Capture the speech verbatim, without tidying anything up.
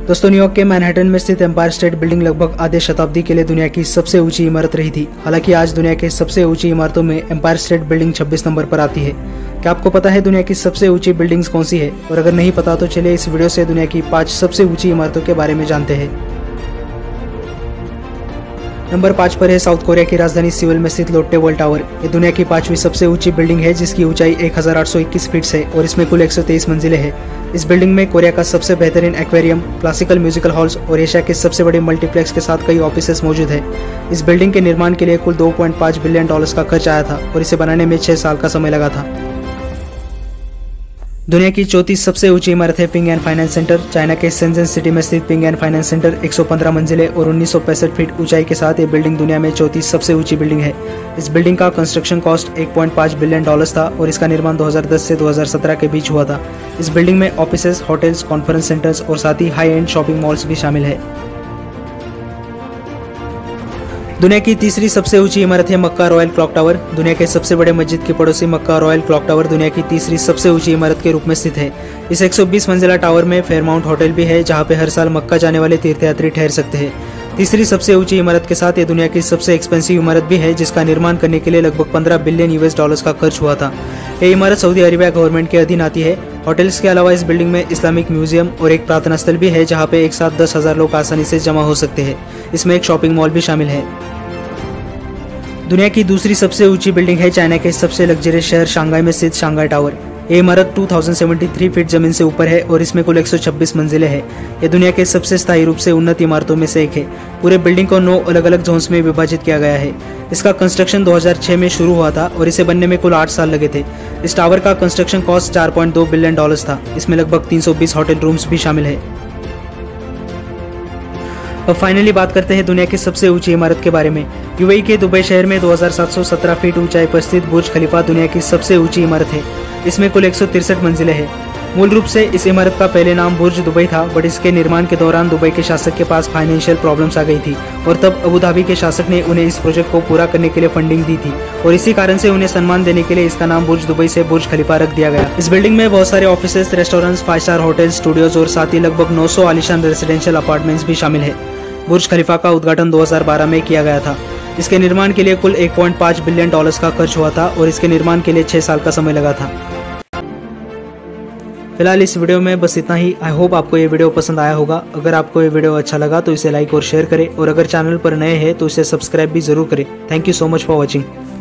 दोस्तों, न्यूयॉर्क के मैनहट्टन में स्थित एम्पायर स्टेट बिल्डिंग लगभग आधे शताब्दी के लिए दुनिया की सबसे ऊंची इमारत रही थी। हालांकि आज दुनिया के सबसे ऊंची इमारतों में एम्पायर स्टेट बिल्डिंग छब्बीस नंबर पर आती है। क्या आपको पता है दुनिया की सबसे ऊंची बिल्डिंग्स कौन सी है? और अगर नहीं पता तो चलिए इस वीडियो से दुनिया की पांच सबसे ऊंची इमारतों के बारे में जानते हैं। नंबर पाँच पर है साउथ कोरिया की राजधानी सियोल में स्थित लोट्टे वर्ल्ड टावर। ये दुनिया की पांचवी सबसे ऊंची बिल्डिंग है जिसकी ऊंचाई एक हज़ार आठ सौ इक्कीस फीट है और इसमें कुल एक सौ तेईस मंजिलें हैं। इस बिल्डिंग में कोरिया का सबसे बेहतरीन एक्वेरियम, क्लासिकल म्यूजिकल हॉल्स और एशिया के सबसे बड़े मल्टीप्लेक्स के साथ कई ऑफिसेस मौजूद है। इस बिल्डिंग के निर्माण के लिए कुल दो पॉइंट पाँच बिलियन डॉलर्स का खर्च आया था और इसे बनाने में छह साल का समय लगा था। दुनिया की चौथी सबसे ऊंची इमारत है Ping An finance centre. China के शेंजन सिटी में स्थित पिंग एंड फाइनेंस सेंटर एक सौ पंद्रह मंजिलें और उन्नीस सौ पैंसठ फीट ऊंचाई के साथ ये बिल्डिंग दुनिया में चौथी सबसे ऊंची बिल्डिंग है। इस बिल्डिंग का कंस्ट्रक्शन कॉस्ट एक पॉइंट पाँच बिलियन डॉलर्स था और इसका निर्माण दो हज़ार दस से दो हज़ार सत्रह के बीच हुआ था। इस बिल्डिंग में ऑफिसेस, होटल्स, कॉन्फ्रेंस सेंटर्स और साथ ही हाई एंड शॉपिंग मॉल्स भी शामिल है। दुनिया की तीसरी सबसे ऊंची इमारत है मक्का रॉयल क्लॉक टावर। दुनिया के सबसे बड़े मस्जिद के पड़ोसी मक्का रॉयल क्लॉक टावर दुनिया की तीसरी सबसे ऊंची इमारत के रूप में स्थित है। इस एक सौ बीस मंजिला टावर में फेयरमाउंट होटल भी है जहां पे हर साल मक्का जाने वाले तीर्थयात्री ठहर सकते हैं। तीसरी सबसे ऊंची इमारत के साथ ये दुनिया की सबसे एक्सपेंसिव इमारत भी है जिसका निर्माण करने के लिए लगभग पंद्रह बिलियन यूएस डॉलर्स का खर्च हुआ था। ये इमारत सऊदी अरेबिया गवर्नमेंट के अधीन आती है। होटल्स के अलावा इस बिल्डिंग में इस्लामिक म्यूजियम और एक प्रार्थना स्थल भी है जहाँ पे एक साथ दस हजार लोग आसानी से जमा हो सकते हैं। इसमें एक शॉपिंग मॉल भी शामिल है। दुनिया की दूसरी सबसे ऊंची बिल्डिंग है चाइना के सबसे लग्जरियस शहर शंघाई में स्थित शंघाई टावर। ये इमारत दो हज़ार तिहत्तर फीट जमीन से ऊपर है और इसमें कुल एक सौ छब्बीस मंजिलें हैं। ये दुनिया के सबसे स्थायी रूप से उन्नत इमारतों में से एक है। पूरे बिल्डिंग को नौ अलग अलग जोन्स में विभाजित किया गया है। इसका कंस्ट्रक्शन दो हज़ार छह में शुरू हुआ था और इसे बनने में कुल आठ साल लगे थे। इस टावर का कंस्ट्रक्शन कॉस्ट चार पॉइंट दो बिलियन डॉलर्स था। इसमें लगभग तीन सौ बीस होटल रूम्स भी शामिल है। अब फाइनली बात करते हैं दुनिया की सबसे ऊंची इमारत के बारे में। यूएई के दुबई शहर में दो हज़ार सात सौ सत्रह फीट ऊंचाई पर स्थित बुर्ज खलीफा दुनिया की सबसे ऊंची इमारत है। इसमें कुल एक सौ तिरसठ मंजिलें हैं। मूल रूप से इस इमारत का पहले नाम बुर्ज दुबई था, बट इसके निर्माण के दौरान दुबई के शासक के पास फाइनेंशियल प्रॉब्लम्स आ गई थी और तब अबू धाबी के शासक ने उन्हें इस प्रोजेक्ट को पूरा करने के लिए फंडिंग दी थी और इसी कारण से उन्हें सम्मान देने के लिए इसका नाम बुर्ज दुबई से बुर्ज खलीफा रख दिया गया। इस बिल्डिंग में बहुत सारे offices, restaurants, five star hotels, studios और साथ ही लगभग नौ सौ आलीशान रेसिडेंशियल अपार्टमेंट्स भी शामिल है। बुर्ज खलीफा का उद्घाटन दो हज़ार बारह में किया गया था। इसके निर्माण के लिए कुल एक पॉइंट पाँच बिलियन डॉलर्स का खर्च हुआ था और इसके निर्माण के लिए छह साल का समय लगा था। फिलहाल इस वीडियो में बस इतना ही। आई होप आपको ये वीडियो पसंद आया होगा। अगर आपको ये वीडियो अच्छा लगा तो इसे लाइक और शेयर करें और अगर चैनल पर नए हैं तो इसे सब्सक्राइब भी जरूर करें। Thank you so much for watching.